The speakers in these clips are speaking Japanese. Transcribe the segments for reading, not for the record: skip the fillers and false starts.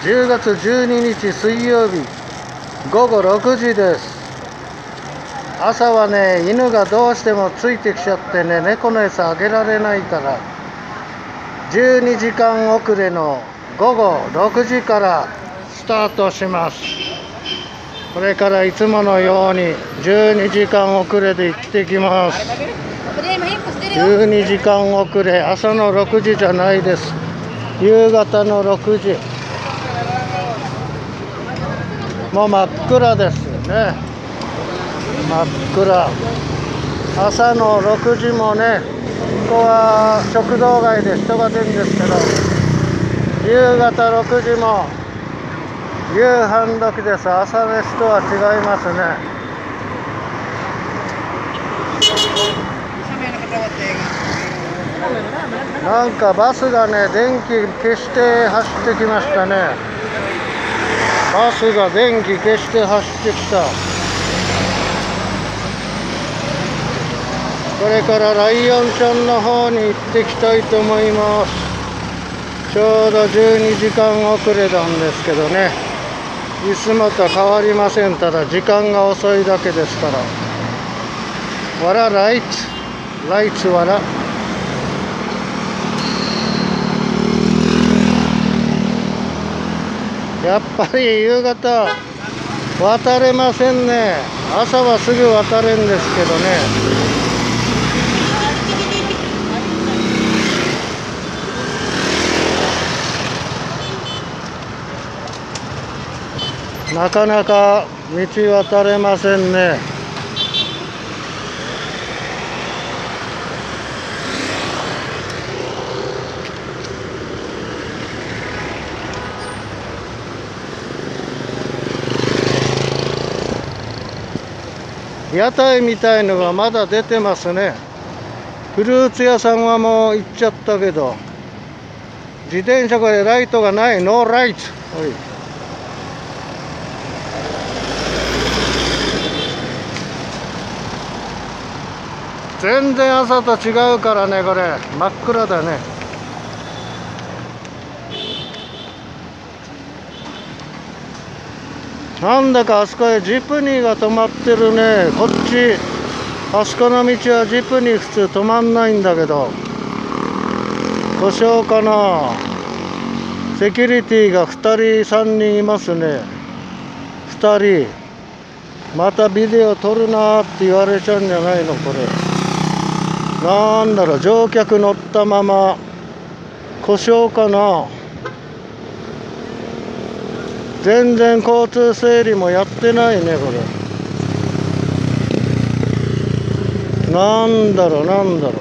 10月12日水曜日午後6時です。朝はね、犬がどうしてもついてきちゃってね、猫の餌あげられないから12時間遅れの午後6時からスタートします。これからいつものように12時間遅れで行ってきます。12時間遅れ、朝の6時じゃないです。夕方の6時。もう真っ暗ですよね。真っ暗。朝の6時もね、ここは食堂街で人が出るんですけど、夕方6時も夕飯時です。朝飯とは違いますね。なんかバスがね、電気消して走ってきましたね。バスが電気消して走ってきた。これからライオンちゃんの方に行ってきたいと思います。ちょうど12時間遅れなんですけどね、いつもと変わりません。ただ時間が遅いだけですから。わらライツわら。やっぱり夕方渡れませんね。朝はすぐ渡れんですけどね。なかなか道渡れませんね。屋台みたいのがまだ出てますね。フルーツ屋さんはもう行っちゃったけど、自転車これライトがない。ノーライト。全然朝と違うからね、これ真っ暗だね。なんだかあそこへジプニーが止まってるね。こっちあそこの道はジプニー普通止まんないんだけど、故障かな。セキュリティが2人3人いますね。2人またビデオ撮るなって言われちゃうんじゃないのこれ。なんだろう、乗客乗ったまま故障かな。全然交通整理もやってないねこれ。なんだろう。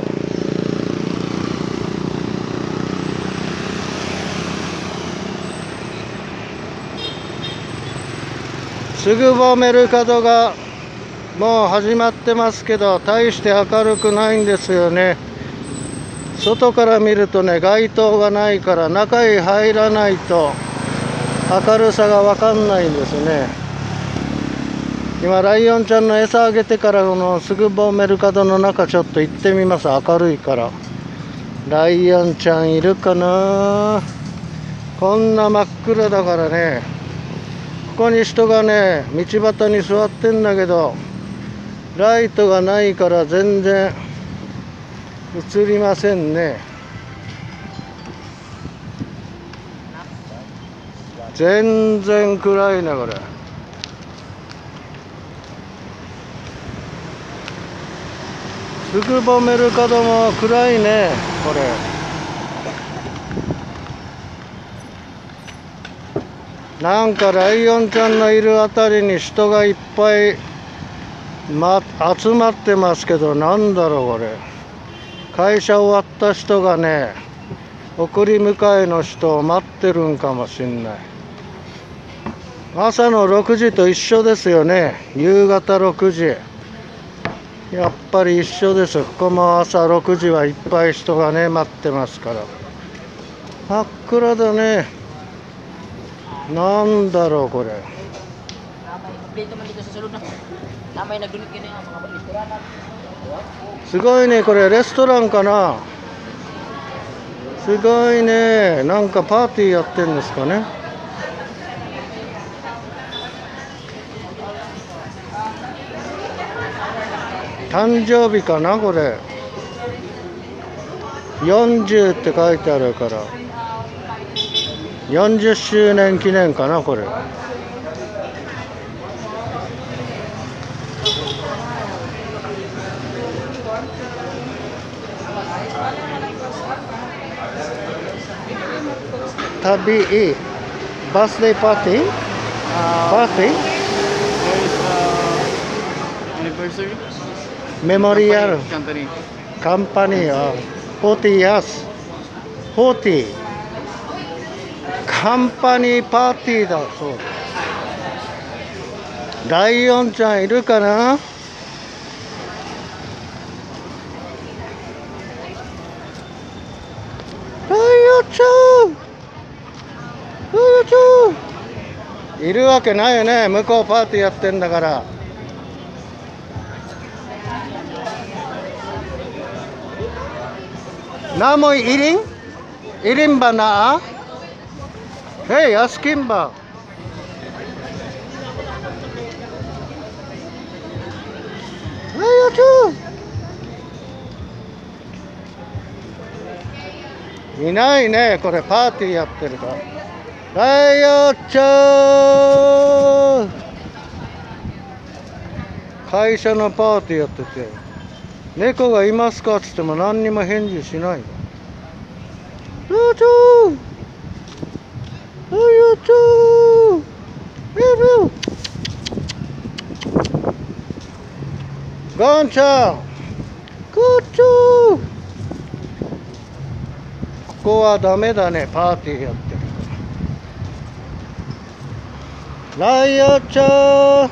すぐぼメルカドがもう始まってますけど、大して明るくないんですよね。外から見るとね、街灯がないから中へ入らないと明るさが分かんないんですね。今ライオンちゃんの餌あげてから、このすぐぼメルカドの中ちょっと行ってみます。明るいから。ライオンちゃんいるかな。こんな真っ暗だからね。ここに人がね、道端に座ってんだけど、ライトがないから全然映りませんね。全然暗いねこれ。すぐぼメルカドも暗いねこれ。なんかライオンちゃんのいるあたりに人がいっぱい、集まってますけど、なんだろうこれ。会社終わった人がね、送り迎えの人を待ってるんかもしんない。朝の6時と一緒ですよね。夕方6時。やっぱり一緒です。ここも朝6時はいっぱい人がね、待ってますから。真っ暗だね。なんだろうこれ。すごいねこれ。レストランかな。すごいね。なんかパーティーやってんですかね。 誕生日かなこれ。40って書いてあるから40周年記念かなこれ。旅バースデーパーティーパーティー anniversary メモリアル company. カンパニーは40 years 40カンパニーパーティーだそうだ。ライオンちゃんいるかな。ライオンちゃんライオンちゃんいるわけないよね。向こうパーティーやってんだから。Namoy iling? Iling ba na? Hey, ask him ba? Ayaw, いないね。これパーティーやってるから。ライオンちゃん会社のパーティーやってて、猫がいますかっつっても何にも返事しないの。ライオンちゃんライオンちゃんゴンちゃんゴンちゃんここはダメだね。パーティーやってるから。ライオンちゃん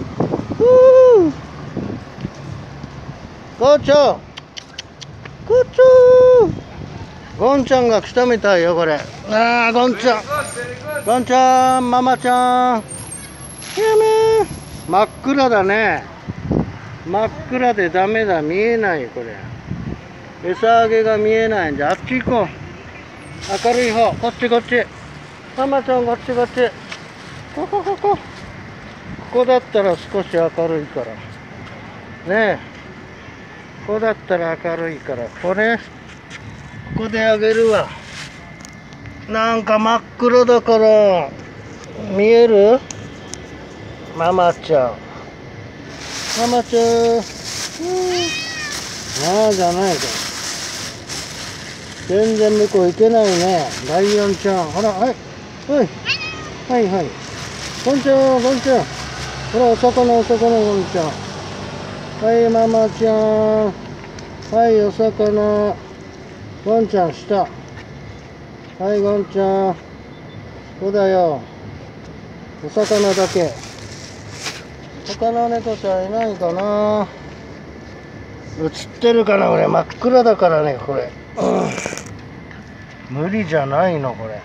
ゴンちゃんゴンちゃんゴンちゃんが来たみたいよこれ。ああゴンちゃんゴンちゃんママちゃんやめ真っ暗だね。真っ暗でダメだ。見えないこれ。餌あげが見えないんであっち行こう。明るい方こっちこっち。ママちゃんこっちこっち。ここだったら少し明るいからねえ。ここだったら明るいからここであげるわ。なんか真っ黒だから見える？ママちゃんママちゃんああじゃないか。全然向こう行けないね。ライオンちゃんほらはいはいはいゴンちゃんゴンちゃんほらお魚ゴンちゃんはいママちゃんはいお魚ゴンちゃん下はいゴンちゃんそうだよお魚だけ。他の猫ちゃんいないかな。映ってるかな。俺真っ暗だからねこれ、無理じゃないのこれ。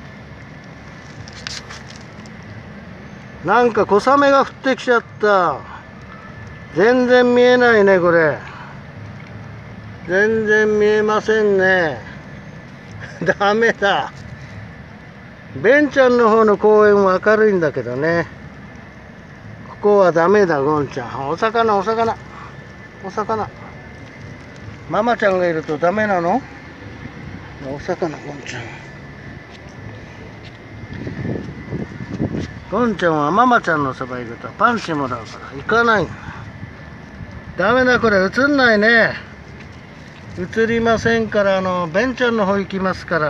なんか小雨が降ってきちゃった。全然見えないねこれ。全然見えませんねダメだ。ベンちゃんの方の公園は明るいんだけどね。ここはダメだゴンちゃん。お魚ママちゃんがいるとダメなの。お魚ゴンちゃんゴンちゃんはママちゃんのそば行くとパンチもらうから行かない。ダメだこれ映んないね。映りませんからベンちゃんの方行きますから。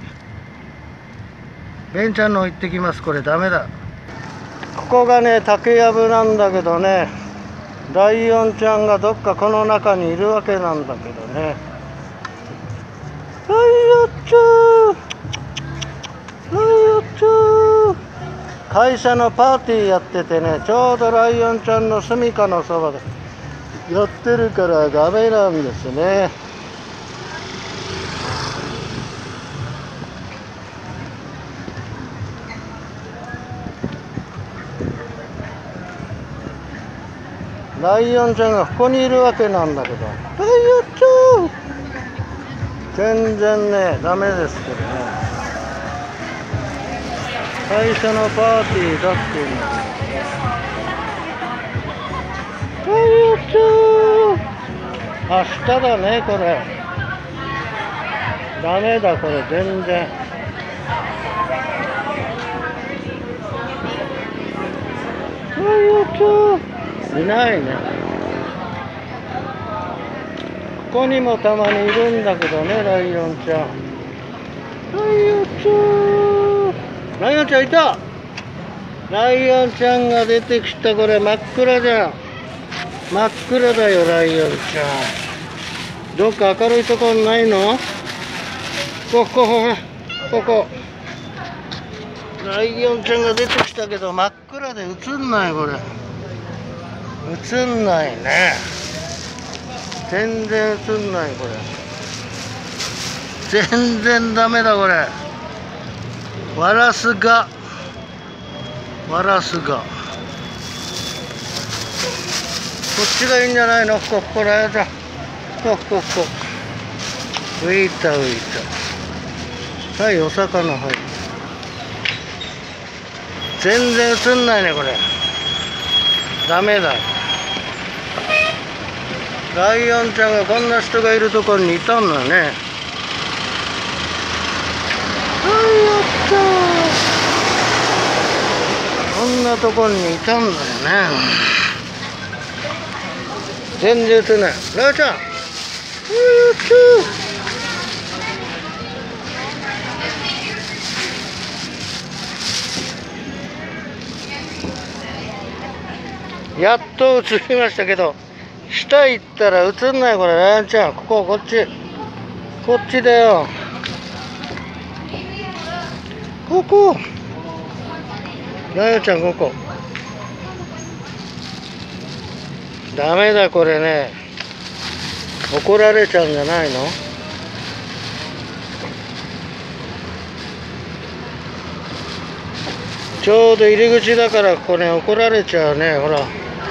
ベンちゃんの方行ってきます。これダメだ。ここがね竹やぶなんだけどね、ライオンちゃんがどっかこの中にいるわけなんだけどね。ライオンちゃんライオンちゃん会社のパーティーやっててね、ちょうどライオンちゃんの住処のそばでやってるからダメなんですね。ライオンちゃんがここにいるわけなんだけど、ライオンちゃん全然ねダメですけどね。最初のパーティーだっていうの。ライオンちゃんあ、下だね、これ。ダメだ、これ、全然。ライオンちゃん。いないね。ここにもたまにいるんだけどね、ライオンちゃん。ライオンちゃん。ライオンちゃんいた。ライオンちゃんが出てきた。これ真っ暗じゃん。真っ暗だよ、ライオンちゃん。どっか明るいところないの？ここ。ライオンちゃんが出てきたけど真っ暗で映んない、これ。映んないね。全然映んない、これ。全然ダメだ、これ。ワラスが。こっちがいいんじゃないの？こらやだ。浮いた。はい、お魚、はい。全然映んないね、これ。ダメだ。ライオンちゃんがこんな人がいるところにいたんだね。はい、やったー。こんなところにいたんだよね。全然映んない。ライオンちゃん。やったー。やっと映りましたけど、下行ったら映んない、これ。ライオンちゃん、こっちだよ。ここ。ライオンちゃん、ここ。ダメだ、これね。怒られちゃうんじゃないの？ちょうど入り口だから、これ怒られちゃうね、ほら。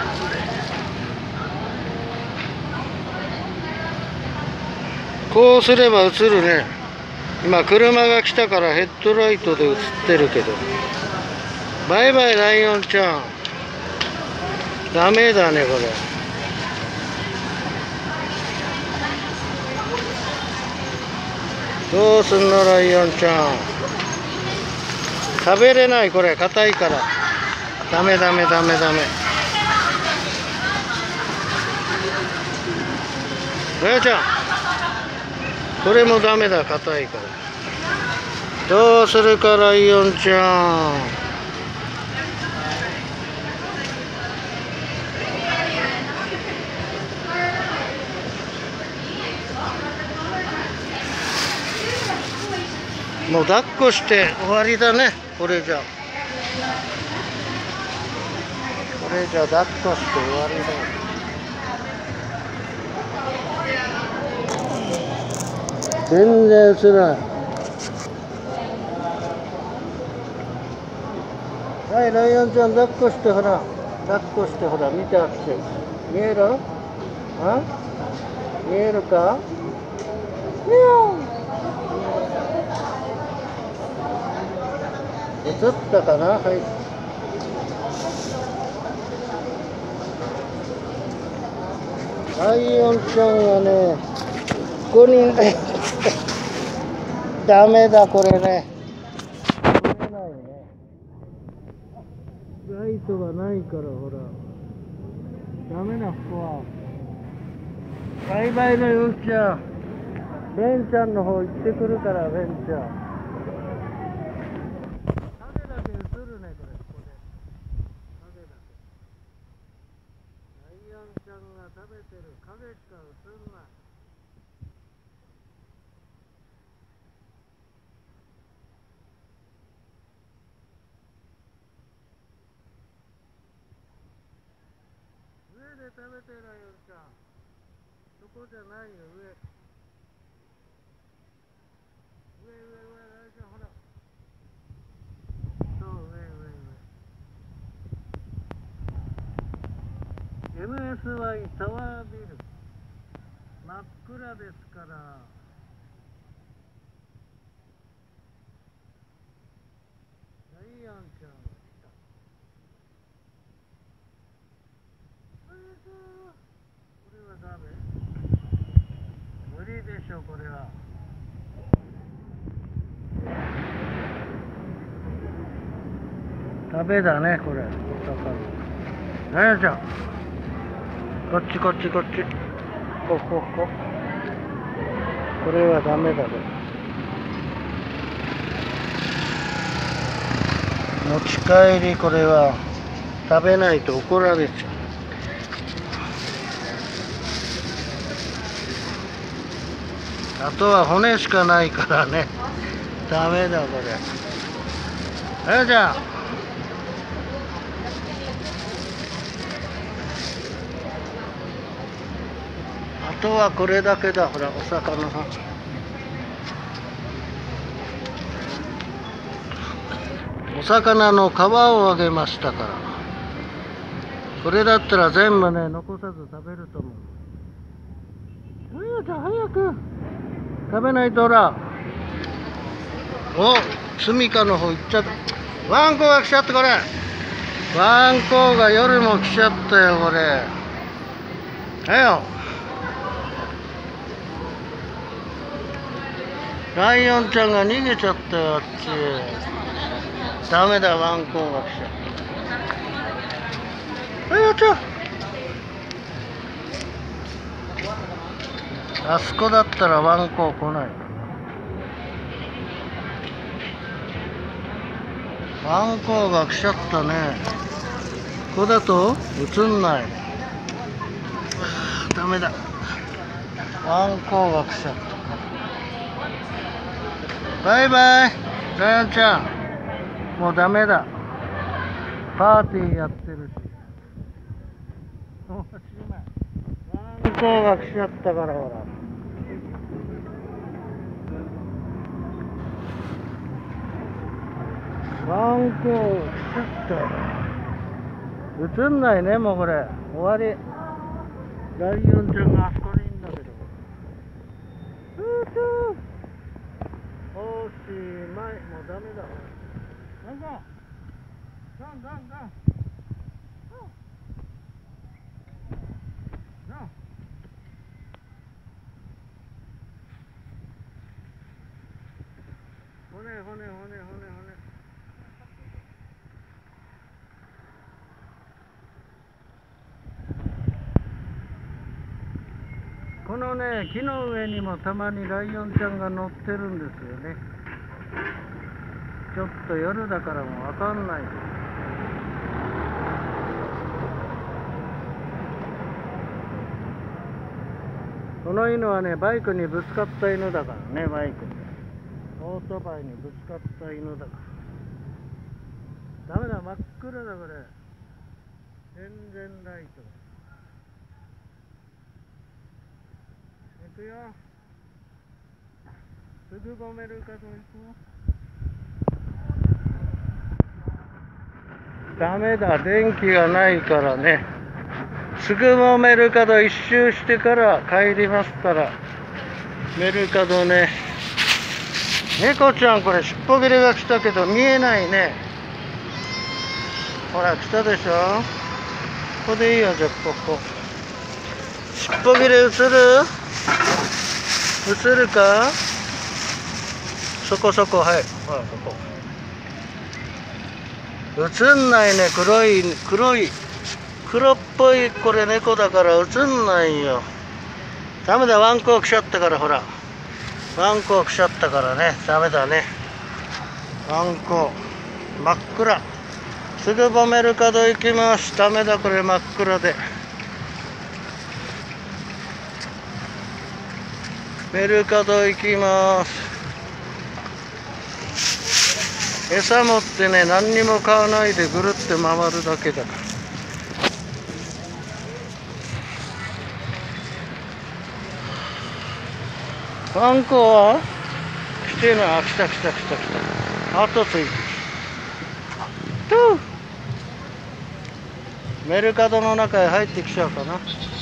こうすれば映るね。今車が来たからヘッドライトで映ってるけど。バイバイ、ライオンちゃん。ダメだね、これ。どうすんの、ライオンちゃん。食べれない、これ硬いから。ダメ。ライオンちゃん、これもダメだ、硬いから。どうするか、ライオンちゃん。もう抱っこして終わりだね、これじゃ抱っこして終わりだ。全然映らない。はい、ライオンちゃん、抱っこしてほら、見てあって。見える？見えるか？映ったかな？はい。ライオンちゃんがね、ここにダメだ、これね。見えないね。ライトがないから、ほら。ダメだ、ここは。バイバイ、ライオンちゃん。ベンちゃんの方行ってくるから、ベンちゃん。影だけ映るね、これ、ここで。影だけ。ライオンちゃんが食べてる影しか映んない。上で食べてる、ライオンちゃん。そこじゃないよ、上。ライオンちゃん、ほら。そう、上。MSY タワービル。真っ暗ですから。ライオンちゃんが来た。これはダメ。 でしょこれは。食べだねこれ。何やじゃん。こっちこっちこっち。こ。これはダメだね。持ち帰りこれは食べないと怒られちゃう。あとは骨しかないからね。ダメだこれ。じゃあ。あとはこれだけだ。ほらお魚。お魚の皮をあげましたから。これだったら全部ね残さず食べると思う。早く食べないと。ほらお住みかの方行っちゃった。ワンコが来ちゃったこれ。ワンコが夜も来ちゃったよこれ。ライオンちゃんが逃げちゃったよあっち。ダメだワンコが来ちゃった。あそこだったらワンコ来ない。ワンコが来ちゃったね。ここだと映んない。ダメだ。ワンコが来ちゃった。バイバイライオンちゃん。もうダメだ。パーティーやってるし。もうしまい。ワンコが来ちゃったからほら。ワンコ来ちゃったよ。映んないねもうこれ。終わり。ライオンちゃんがあそこにいんだけど。おしまい。もうダメだ。なんか骨。このね木の上にもたまにライオンちゃんが乗ってるんですよね。ちょっと夜だからもうわかんないです。この犬はねバイクにぶつかった犬だからね。バイクでオートバイにぶつかった犬だから。ダメだ真っ暗だこれ。全然ライトが。行くよ。すぐごめるかと行く。ダメだ電気がないからね。すぐもメルカド一周してから帰りますから。メルカドね。猫ちゃんこれ尻尾切れが来たけど見えないね。ほら来たでしょ。ここでいいよ。じゃあここ尻尾切れ映るか。そこはい。ほらここ映んないね。黒っぽいこれ猫だから映んないよ。ダメだワンコ来ちゃったから。ほらワンコ来ちゃったからね。ダメだね。ワンコ真っ暗。すぐボメルカド行きます。ダメだこれ真っ暗で。メルカド行きます。餌持ってね何にも買わないでぐるって回るだけだから。ワンコは来てない。来た。後ついてる。メルカドの中へ入ってきちゃうかな。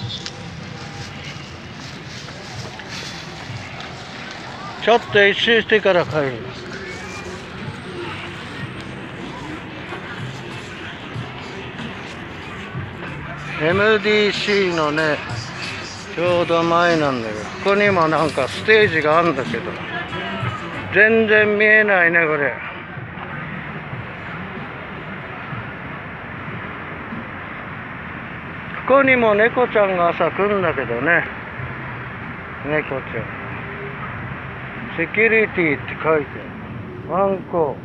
ちょっと一周してから帰る。MDC のねちょうど前なんだけど、ここにもなんかステージがあるんだけど、全然見えないね、これ。ここにも猫ちゃんが朝来るんだけどね。猫ちゃん。セキュリティって書いてある。ワンコ。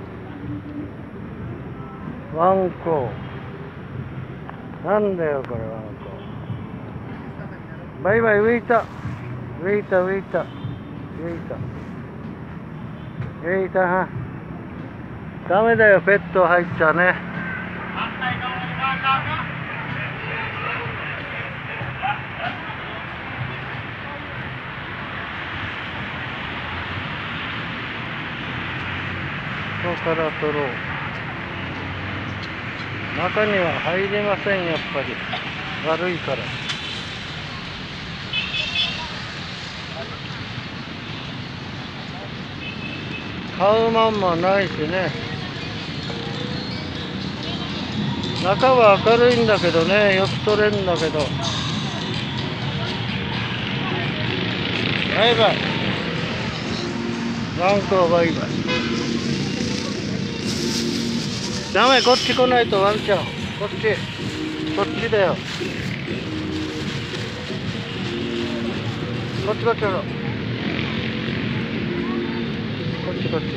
ワンコ。なんだよ、これ、ワンコ。バイバイ、浮いた。浮いた、浮いた。浮いた。浮いたは。ダメだよ、ペット入っちゃね。ここから取ろう。中には入れません、やっぱり。悪いから。買うまんまないしね。中は明るいんだけどね、よく撮れるんだけど。バイバイ。ワンコバイバイ。ダメ、こっち来ないとワンちゃん。こっち。こっちだよ。こっちこっちだろ。こっちこっち。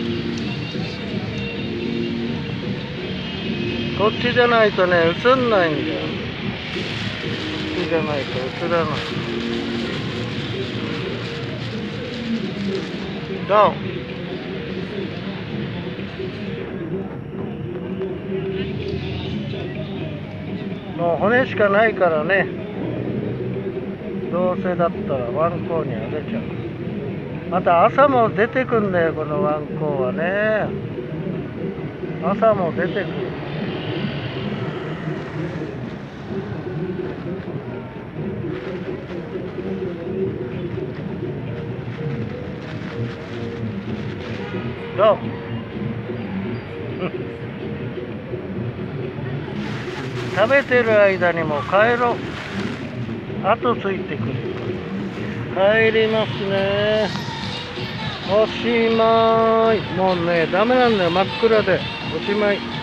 こっちじゃないとね、映んないんだよ。こっちじゃないと映らない。どう？もう骨しかないからね。どうせだったらワンコにあげちゃう。また朝も出てくんだよ、このワンコはね。朝も出てくる。どう？食べてる間にも帰ろう。後ついてくる。帰りますね。おしまい。もうね、ダメなんだよ、真っ暗で。おしまい。